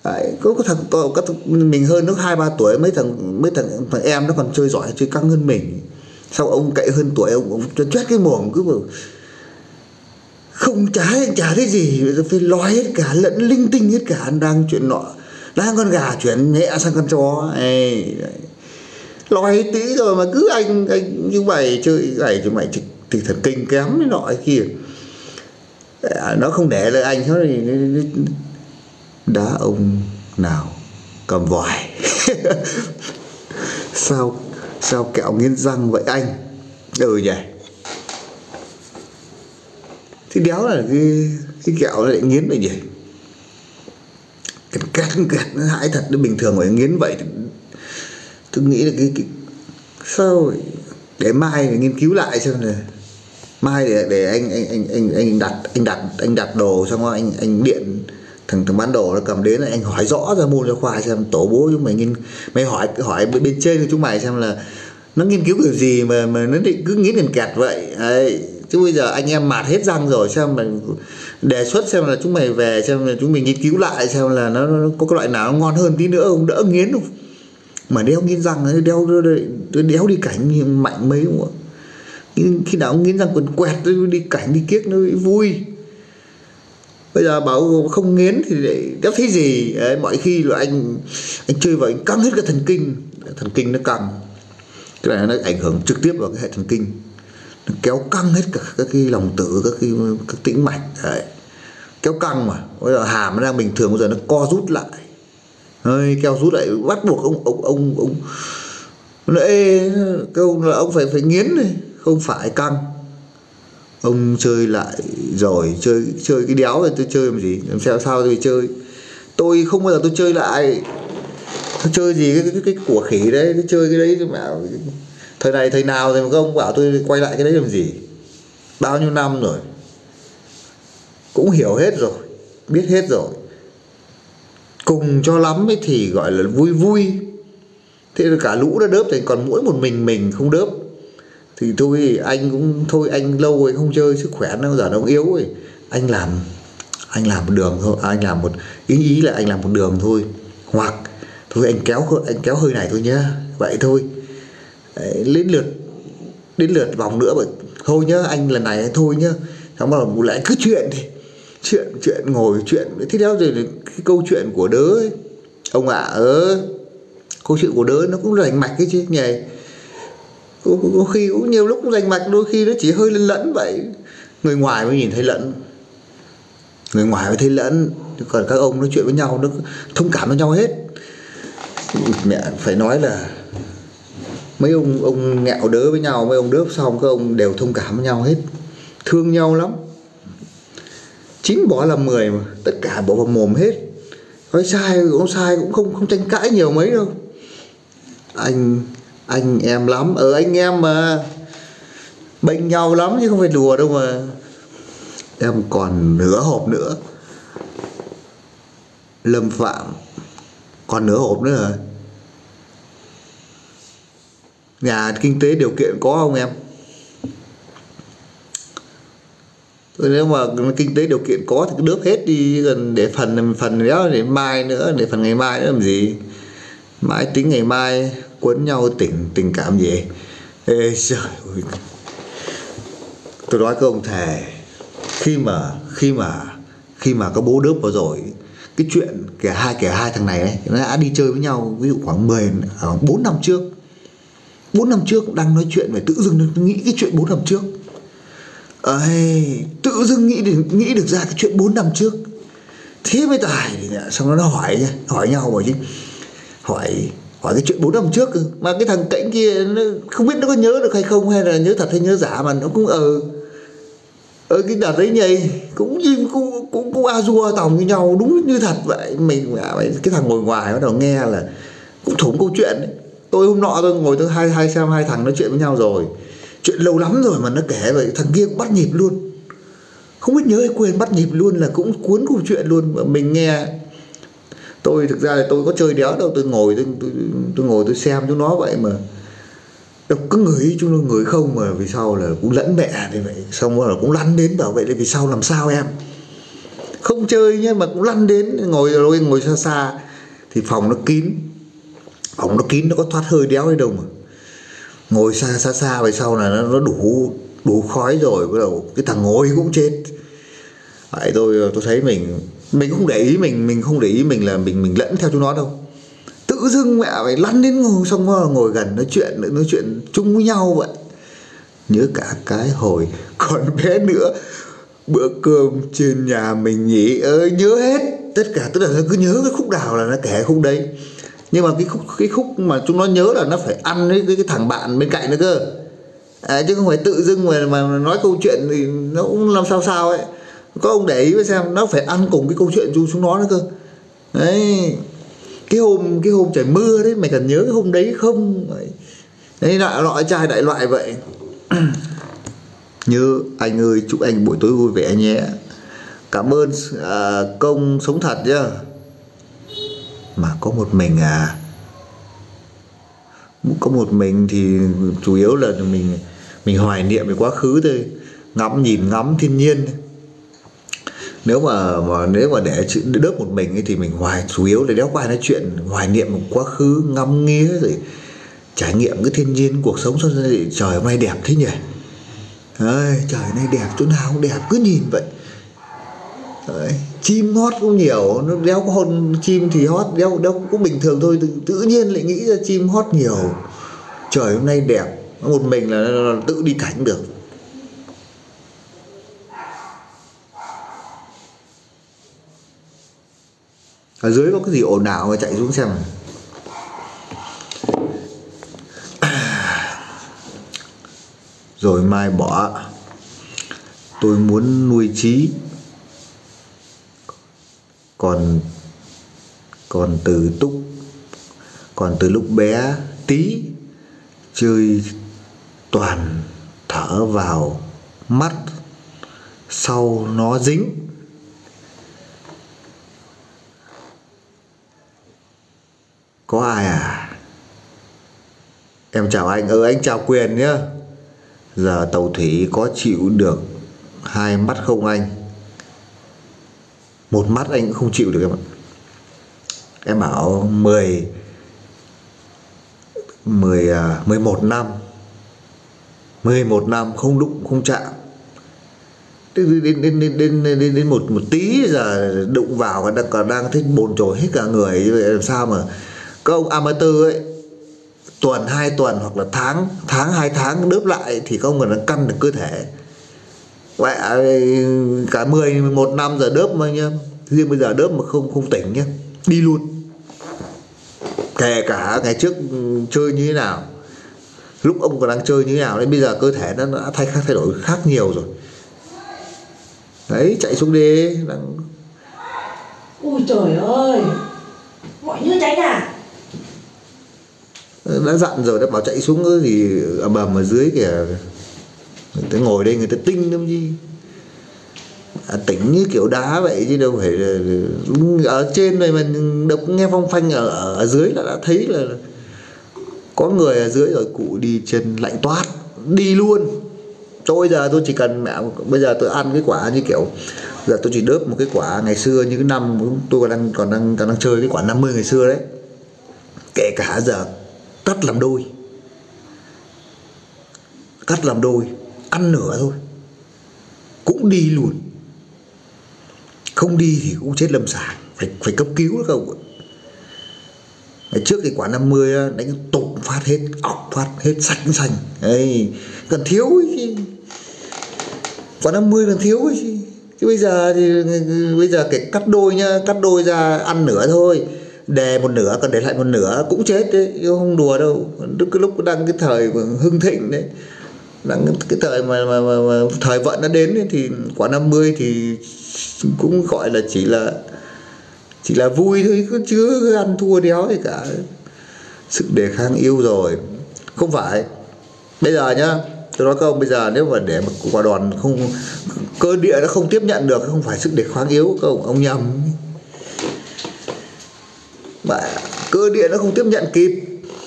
Đấy, có thằng mình hơn nó 2-3 tuổi, mấy thằng em nó còn chơi giỏi, chơi căng hơn mình. Sau ông cậy hơn tuổi, ông choét cái mồm cứ bảo không chả thấy gì, phải nói hết cả, lẫn linh tinh hết cả, đang chuyện nọ, đang con gà chuyển nhẹ sang con chó ấy, nói tí rồi mà cứ anh như mày chơi này thì mày thì thần kinh kém cái nọ kia. Nó không để lại anh, nó thì đá ông nào cầm vòi. sao kẹo nghiến răng vậy anh? Nhỉ, thì đéo là cái kẹo lại nghiến vậy nhỉ, kẹt nó hại thật. Nó bình thường phải nghiến vậy. Tôi nghĩ là cái sao để mai để nghiên cứu lại xem là mai để anh đặt đồ, xong rồi anh điện thằng bán đồ nó cầm đến, là anh hỏi rõ ra môn cho khoa xem tổ bố chúng mày hỏi bên trên của chúng mày xem là nó nghiên cứu kiểu gì mà nó định cứ nghiến kẹt vậy đấy. Chứ bây giờ anh em mạt hết răng rồi, xem mà đề xuất xem là chúng mày về xem là chúng mình nghiên cứu lại xem là nó có cái loại nào nó ngon hơn tí nữa không, đỡ nghiến không. Mà đeo nghiến răng ấy, đéo đi cảnh mạnh mấy đúng không ạ? Khi nào nghiến răng quần quẹt đi cảnh đi kiếc nó vui. Bây giờ bảo không nghiến thì đéo thấy gì đấy. Mọi khi là anh chơi vào anh căng hết cái thần kinh nó căng, cái này nó ảnh hưởng trực tiếp vào cái hệ thần kinh, nó kéo căng hết cả các cái lòng tử, các tĩnh mạch đấy. Kéo căng mà bây giờ hàm nó đang bình thường, bây giờ nó co rút lại, hơi kéo rút lại, bắt buộc ông nó ê câu là ông phải nghiến này, không phải căng. Ông chơi lại rồi, chơi cái đéo rồi tôi chơi làm gì, làm sao tôi chơi. Tôi không bao giờ tôi chơi lại. Tôi chơi gì cái của khỉ đấy, tôi chơi cái đấy mà thời này thời nào rồi mà các ông bảo tôi quay lại cái đấy làm gì. Bao nhiêu năm rồi, cũng hiểu hết rồi, biết hết rồi. Cùng cho lắm ấy thì gọi là vui. Thế là cả lũ đã đớp thì còn mỗi một mình không đớp thì thôi, anh cũng thôi, anh lâu rồi không chơi, sức khỏe nó giờ nó yếu rồi. Anh làm một đường thôi, anh làm một ý là anh làm một đường thôi, hoặc thôi anh kéo hơi này thôi nhá, vậy thôi. Đấy, đến lượt vòng nữa mà thôi nhá, anh lần này thôi nhá. Xong rồi lại cứ chuyện thì chuyện ngồi chuyện thế đéo rồi. Cái câu chuyện của đớ ấy, ông ạ, câu chuyện của đớ nó cũng rành mạch cái chứ nhỉ. Có khi cũng nhiều lúc cũng rành mạch, đôi khi nó chỉ hơi lẫn vậy. Người ngoài mới nhìn thấy lẫn, còn các ông nói chuyện với nhau nó thông cảm với nhau hết. Mẹ phải nói là mấy ông nghẹo đớ với nhau, mấy ông đớp xong các ông đều thông cảm với nhau hết, thương nhau lắm. 9 bỏ làm 10 mà, tất cả bỏ vào mồm hết. Nói sai cũng không tranh cãi nhiều mấy đâu. Anh em lắm, anh em mà bênh nhau lắm chứ không phải đùa đâu mà. Em còn nửa hộp nữa, Lâm Phạm còn nửa hộp nữa rồi. Nhà kinh tế điều kiện có không em? Nếu mà kinh tế điều kiện có thì cứ đớp hết đi, còn để phần đó để mai nữa, để phần ngày mai nữa làm gì. Mai tính ngày mai quấn nhau tình cảm gì. Ê trời ơi, tôi nói các ông thề, khi mà có bố đớp vào rồi, cái chuyện kể hai thằng này ấy, nó đã đi chơi với nhau, ví dụ khoảng 4 năm trước. 4 năm trước đang nói chuyện về tự dưng nghĩ cái chuyện 4 năm trước. Tự dưng nghĩ được ra cái chuyện 4 năm trước. Thế mới tài. Xong nó hỏi nhau rồi chứ. Hỏi cái chuyện 4 năm trước. Mà cái thằng cạnh kia nó không biết nó có nhớ được hay không, hay là nhớ thật hay nhớ giả, mà nó cũng cái đợt đấy nhầy cũng a dua tòng như nhau, đúng như thật vậy. Cái thằng ngồi ngoài bắt đầu nghe là cũng thủng câu chuyện đấy. Tôi hôm nọ tôi ngồi tôi xem hai thằng nói chuyện với nhau rồi, chuyện lâu lắm rồi mà nó kể vậy. Thằng kia cũng bắt nhịp luôn, không biết nhớ hay quên, bắt nhịp luôn, là cũng cuốn câu chuyện luôn. Mà mình nghe, tôi thực ra là tôi có chơi đéo đâu, tôi ngồi tôi xem chúng nó vậy mà đọc có người chúng nó người không, mà vì sau là cũng lẫn mẹ như vậy. Xong rồi cũng lăn đến bảo vậy là vì sau làm sao em không chơi nhá, mà cũng lăn đến ngồi xa xa. Thì phòng nó kín, nó có thoát hơi đéo hay đâu mà ngồi xa xa về sau là nó đủ khói rồi, bắt đầu cái thằng ngồi cũng chết. Vậy tôi thấy mình không để ý, mình không để ý mình là mình lẫn theo chúng nó đâu. Tự dưng mẹ phải lăn đến ngồi gần nói chuyện chung với nhau vậy. Nhớ cả cái hồi còn bé nữa, bữa cơm trên nhà mình nhỉ, nhớ hết tất cả, tức là nó cứ nhớ cái khúc nào là nó kể khúc đấy. Nhưng mà cái khúc mà chúng nó nhớ là nó phải ăn với cái thằng bạn bên cạnh nữa cơ, chứ không phải tự dưng mà nói câu chuyện thì nó cũng làm sao ấy. Có ông để ý với xem, nó phải ăn cùng cái câu chuyện chúng nó nữa cơ. Đấy, cái hôm trời mưa đấy, mày cần nhớ cái hôm đấy không? Đấy, loại trai đại loại vậy. Như anh ơi, chúc anh buổi tối vui vẻ nhé. Cảm ơn công sống thật nhá. Mà có một mình có một mình thì chủ yếu là mình hoài niệm về quá khứ thôi, nhìn ngắm thiên nhiên. Nếu mà để đớp một mình ấy, thì mình chủ yếu là đéo có ai nói chuyện, hoài niệm một quá khứ, ngắm nghía rồi trải nghiệm cái thiên nhiên cuộc sống. Sao trời hôm nay đẹp thế nhỉ? Đấy, trời nay đẹp, chỗ nào cũng đẹp, cứ nhìn vậy. Đấy, chim hót cũng nhiều, nó đéo có hôn chim thì hót, đéo cũng bình thường thôi, tự nhiên lại nghĩ ra chim hót nhiều. Trời hôm nay đẹp, một mình là tự đi cảnh được. Ở dưới có cái gì ồn ào mà chạy xuống xem. Rồi mai bỏ. Tôi muốn nuôi trí. Còn từ lúc bé tí, chơi toàn thở vào mắt, sau nó dính. Có ai à? Em chào anh. Anh chào Quyền nhá. Giờ tàu thủy có chịu được 2 mắt không anh? 1 mắt anh cũng không chịu được em ạ. Em bảo 11 năm không đụng không chạm. Đến một tí giờ đụng vào còn đang thấy bồn chồn hết cả người. Làm sao mà các ông amateur ấy, tuần 2 tuần hoặc là tháng 2 tháng đớp lại thì các ông còn căn được cơ thể. Vậy cả 11 năm giờ đớp mà nhá, riêng bây giờ đớp mà không tỉnh nhá, đi luôn. Kể cả ngày trước chơi như thế nào, lúc ông còn đang chơi như thế nào, đến bây giờ cơ thể nó đã thay đổi khác nhiều rồi. Đấy, chạy xuống đi. Ui trời ơi, gọi như tránh à? Đã dặn rồi, đã bảo chạy xuống cái gì bầm ở dưới kìa. Người ta ngồi đây người ta tinh lắm chứ. Tỉnh như kiểu đá vậy chứ đâu phải là ở trên này mà đọc nghe phong phanh ở dưới là đã thấy là có người ở dưới rồi. Cụ đi chân lạnh toát, đi luôn. Bây giờ tôi chỉ cần bây giờ tôi ăn cái quả như kiểu giờ tôi chỉ đớp một cái quả ngày xưa như cái năm tôi còn đang chơi cái quả 50 ngày xưa đấy, kể cả giờ cắt làm đôi ăn nửa thôi cũng đi luôn. Không đi thì cũng chết lâm sàng, phải cấp cứu đó không. Ngày trước cái quả 50 đánh tụng phát hết, ọc phát hết xanh ấy, còn thiếu ấy chứ. Quả 50 còn thiếu ấy chứ. Chứ bây giờ cái cắt đôi nhá, cắt đôi ra ăn nửa thôi, đè một nửa còn để lại một nửa cũng chết đấy, chứ không đùa đâu. Cái lúc đang cái thời hưng thịnh đấy, đang cái thời mà thời vận nó đến ấy, thì quả 50 thì cũng gọi là chỉ là vui thôi, chứ ăn thua đéo gì cả. Sức đề kháng yếu rồi. Không phải bây giờ nhá, tôi nói các ông, bây giờ nếu mà để một quả đòn không, cơ địa nó không tiếp nhận được, không phải sức đề kháng yếu các ông nhầm. Mà cơ địa nó không tiếp nhận kịp,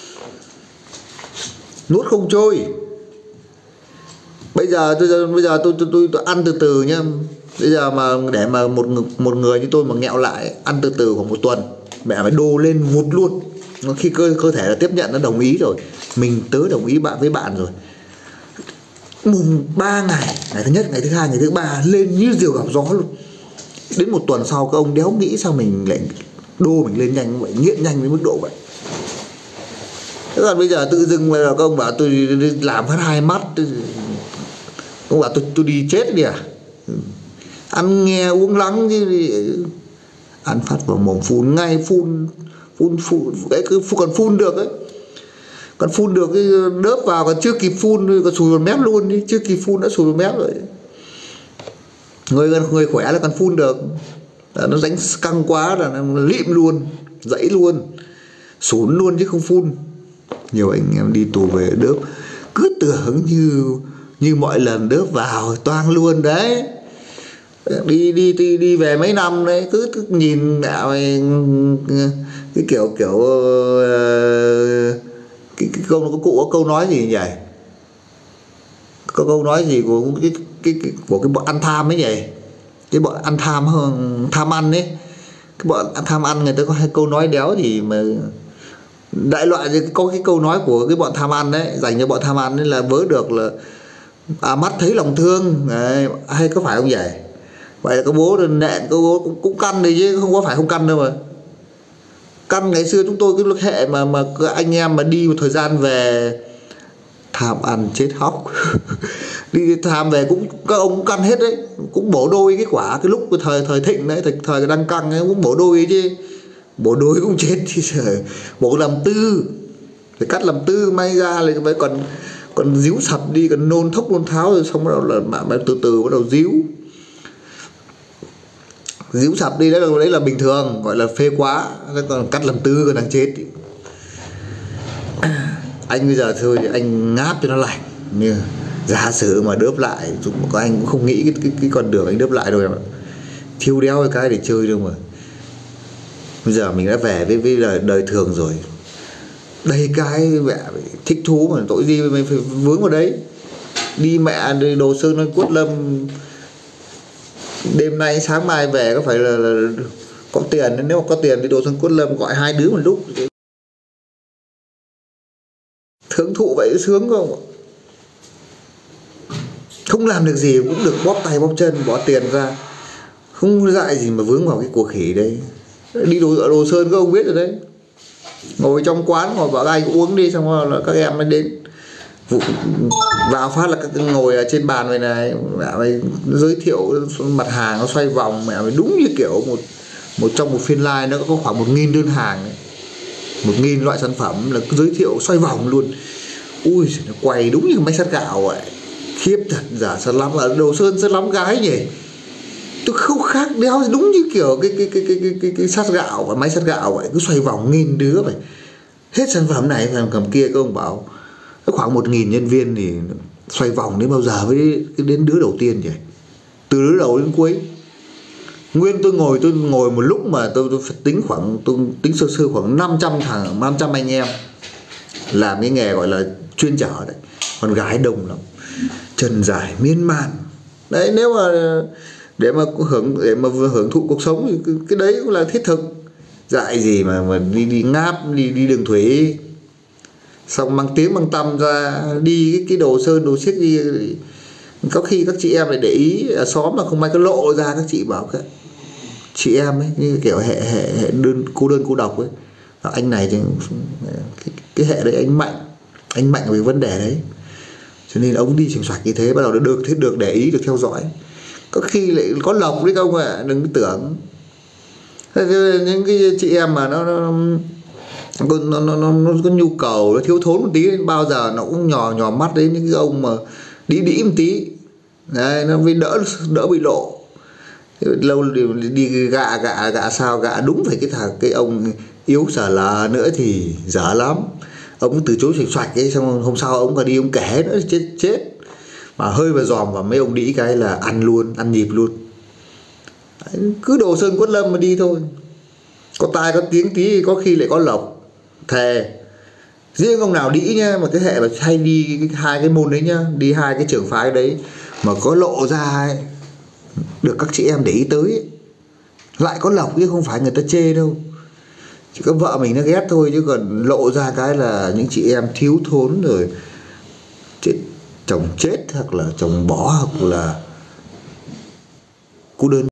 nuốt không trôi. Bây giờ tôi ăn từ từ nhá, Bây giờ mà để mà một người như tôi mà nghẹo lại ăn từ từ khoảng 1 tuần, mẹ phải đô lên vụt luôn. Khi cơ thể là tiếp nhận, nó đồng ý rồi, mình đồng ý với bạn rồi, mùng 3 ngày, ngày thứ nhất, ngày thứ hai, ngày thứ ba lên như diều gặp gió luôn. Đến 1 tuần sau các ông đéo nghĩ sao mình lại đô mình lên nhanh như vậy, nghiện nhanh với mức độ vậy. Thế còn bây giờ tự dưng là các ông bảo tôi làm phát 2 mắt, ông bảo tôi đi chết đi à? Ăn nghe uống lắng chứ, ăn phát vào mồm phun ngay, phun cái còn phun được ấy, còn phun được cái đớp vào, còn chưa kịp phun còn sùi vào mép luôn đi, chưa kịp phun đã sùi vào mép rồi. Người khỏe là còn phun được, nó đánh căng quá là nó lịm luôn, dãy luôn, sún luôn chứ không phun. Nhiều anh em đi tù về đớp cứ tưởng như mọi lần đớp vào toang luôn đấy. Đi về mấy năm đấy cứ nhìn mẹ mày cái kiểu cái câu có câu nói gì nhỉ, có câu nói gì của cái bọn ăn tham ấy nhỉ, cái bọn ăn tham ăn ấy, cái bọn ăn tham ăn người ta có hai câu nói đéo gì mà đại loại thì có cái câu nói của cái bọn tham ăn đấy dành cho bọn tham ăn ấy là vớ được là mắt thấy lòng thương đấy, hay có phải không vậy? Vậy là có bố nện, có bố cũng căn đi chứ không có phải không căn đâu mà. Căn ngày xưa chúng tôi cái hệ mà anh em mà đi một thời gian về tham ăn chết hóc đi tham về cũng các ông cũng căn hết đấy, cũng bổ đôi cái quả cái lúc cái thời thịnh đấy, thời đang căng ấy cũng bổ đôi chứ, bổ đôi cũng chết thì trời, bổ làm tư phải cắt làm tư may ra lại mới còn díu sập đi, còn nôn thốc nôn tháo rồi xong bắt đầu là mà từ bắt đầu díu sập đi, đấy là bình thường gọi là phê quá, còn cắt làm tư còn đang chết. Anh bây giờ thôi anh ngáp cho nó lành, như giả sử mà đớp lại có anh cũng không nghĩ cái con đường anh đớp lại đâu em ạ, thiêu đéo cái để chơi đâu mà. Bây giờ mình đã về với đời thường rồi, đây cái mẹ thích thú mà tội gì mình phải vướng vào đấy. Đi mẹ đi Đồ Sơn lên Quất Lâm, đêm nay sáng mai về có phải là có tiền, nếu mà có tiền đi Đồ Sơn Quất Lâm gọi 2 đứa một lúc thưởng thụ vậy sướng không? Không làm được gì cũng được bóp tay bóp chân bỏ tiền ra, không dại gì mà vướng vào cái cuộc khỉ đấy. Đi Đồ Sơn các ông biết rồi đấy, ngồi trong quán ngồi bảo anh uống đi, xong rồi là các em mới đến vào phát là các ngồi ở trên bàn này mẹ mày giới thiệu mặt hàng nó xoay vòng, mẹ mày đúng như kiểu một trong một phiên live nó có khoảng 1.000 đơn hàng ấy. 1.000 loại sản phẩm là giới thiệu xoay vòng luôn. Ui nó quay đúng như máy sát gạo vậy, khiếp thật. Giả sao lắm ở Đồ Sơn rất lắm gái nhỉ, tôi không khác đéo đúng như kiểu cái sát gạo và máy sát gạo vậy, cứ xoay vòng 1.000 đứa vậy, hết sản phẩm này sản phẩm kia. Các ông bảo khoảng 1.000 nhân viên thì xoay vòng đến bao giờ mới đến đứa đầu tiên vậy, từ đứa đầu đến cuối. Nguyên tôi ngồi một lúc mà tôi tính sơ khoảng 500 anh em làm cái nghề gọi là chuyên chở đấy, con gái đông lắm, chân dài miên man đấy. Nếu mà để mà hưởng thụ cuộc sống thì cái đấy cũng là thiết thực, dại gì mà đi ngáp đi đường thủy, xong mang tiếng mang tăm ra đi cái Đồ Sơn Đồ Siếc đi. Có khi các chị em lại để ý ở xóm mà không may có lộ ra, các chị bảo các chị em ấy như kiểu hệ đơn cô độc ấy, anh này thì cái hệ đấy anh mạnh về vấn đề đấy, cho nên ông đi sành soạch như thế, bắt đầu được để ý, được theo dõi. Có khi lại có lộc đấy các ông ạ, đừng tưởng. Những cái chị em mà nó có nhu cầu, nó thiếu thốn một tí, bao giờ nó cũng nhỏ mắt đến những cái ông mà đĩ một tí đấy, nó mới đỡ bị lộ. Lâu đi gạ sao gạ đúng phải cái ông yếu xả là nữa thì dở lắm. Ông từ chối sành soạch ấy, xong hôm sau ông còn đi ông kể nữa chết. Mà hơi mà dòm vào mấy ông đĩ cái là ăn nhịp luôn. Đấy, cứ Đồ Sơn Quất Lâm mà đi thôi, có tai có tiếng tí có khi lại có lộc. Thề riêng ông nào đĩ nhá, mà cái hệ mà hay đi hai cái môn đấy nhá, đi hai cái trường phái đấy mà có lộ ra ấy, được các chị em để ý tới ấy. Lại có lộc chứ không phải người ta chê đâu, chỉ có vợ mình nó ghét thôi, chứ còn lộ ra cái là những chị em thiếu thốn rồi chết, chồng chết hoặc là chồng bỏ hoặc là cô đơn.